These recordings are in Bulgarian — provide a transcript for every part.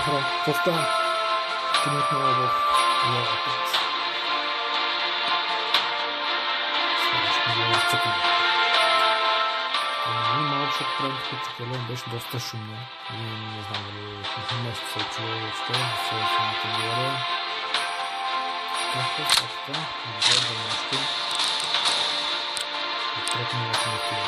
какво става? Ти не отново в лавата. Следващото го разцъкаме. Малко, защото предното цикален беше доста шумно. И не знам дали нещо се е чуло въобще, не се е самата говоря. Както така, добре да нещо. Отпретно в някакви.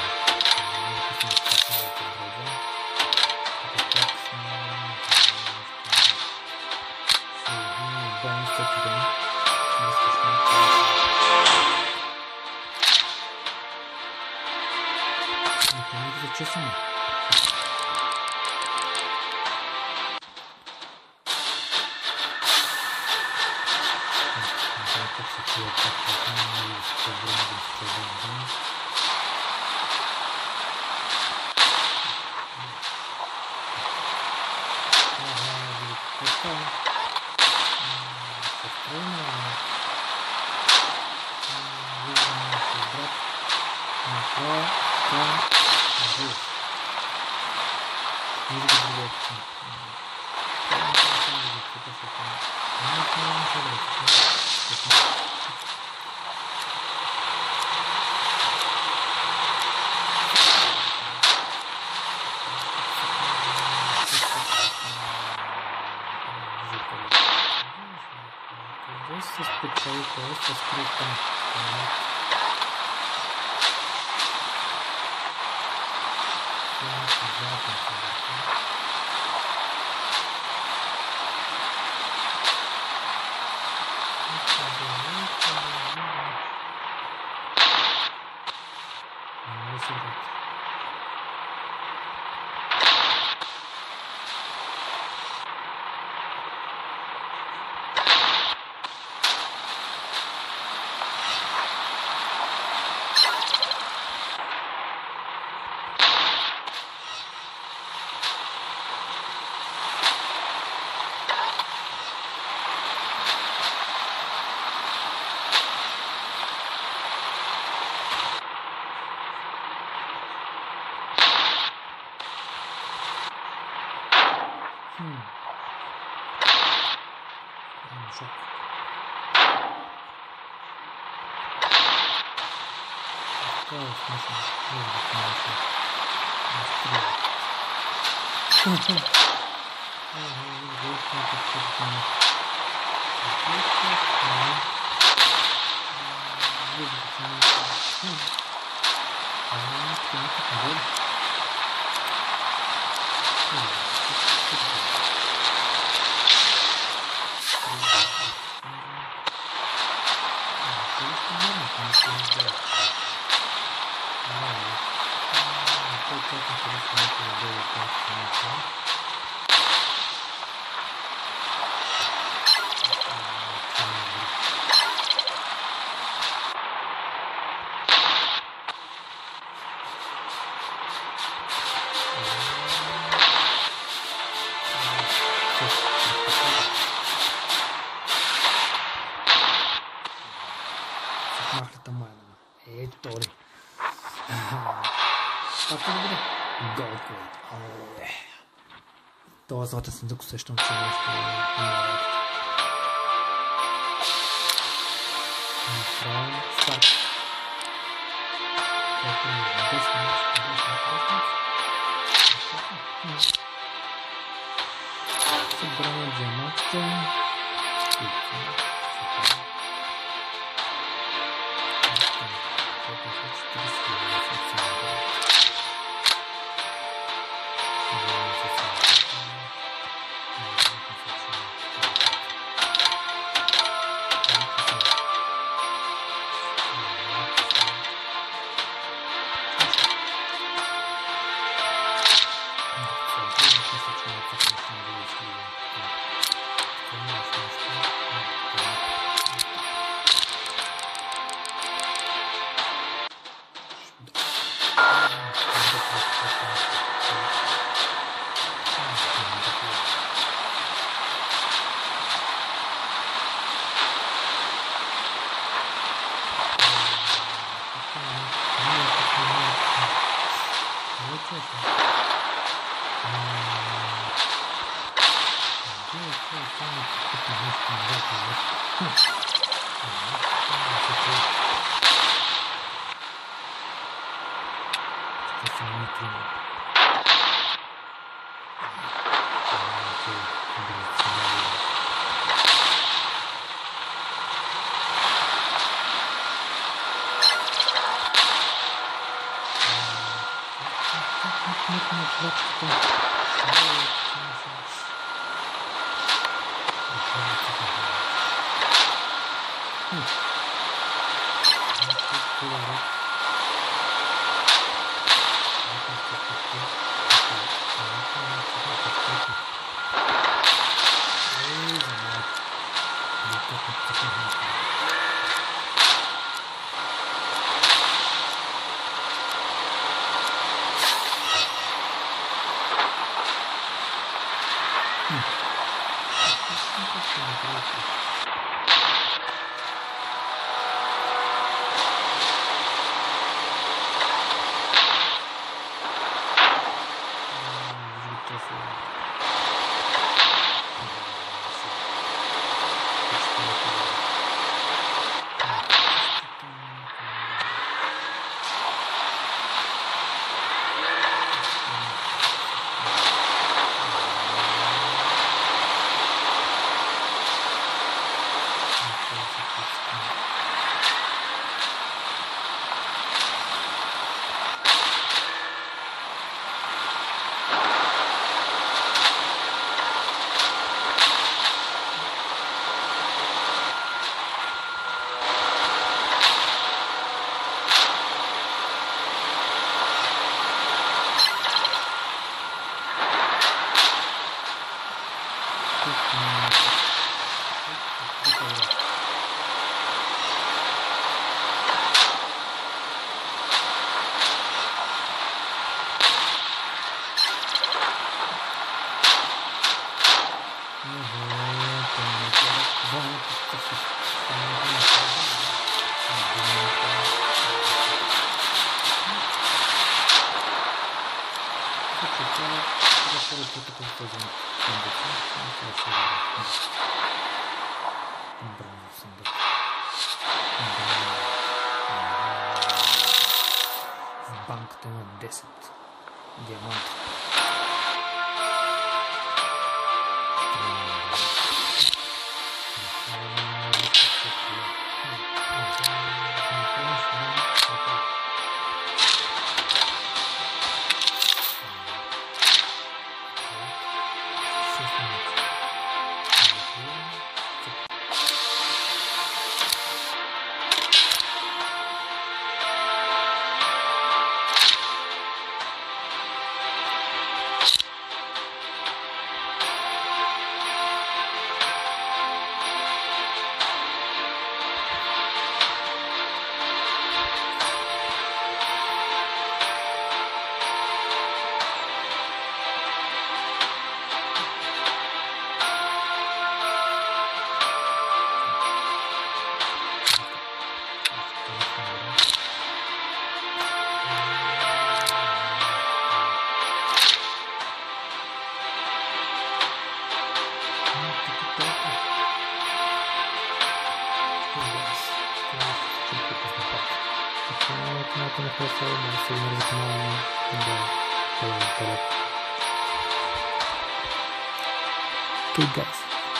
Чесаме. Това злата съм да усещам, че нещо много. Направим старт. Ето ми събраме диамантите. Банката на 10 диаманта. Ако не харесва, може да се обмързи канала да пълен. Okay guys.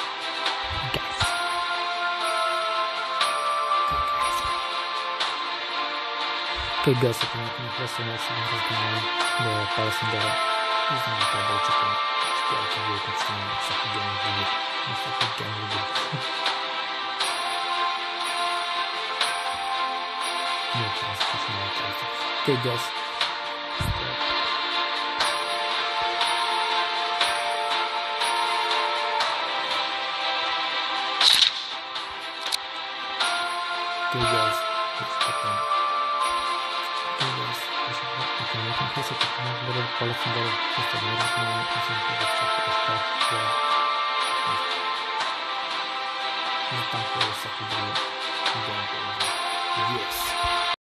Okay guys, ако някой не харесва, може да се обмързи канала да пада си гара. И знам да това да очаквам. Ще я това видите, че има всяки геймер видео. На всяки геймер видео. Okay guys. Okay guys. Yes.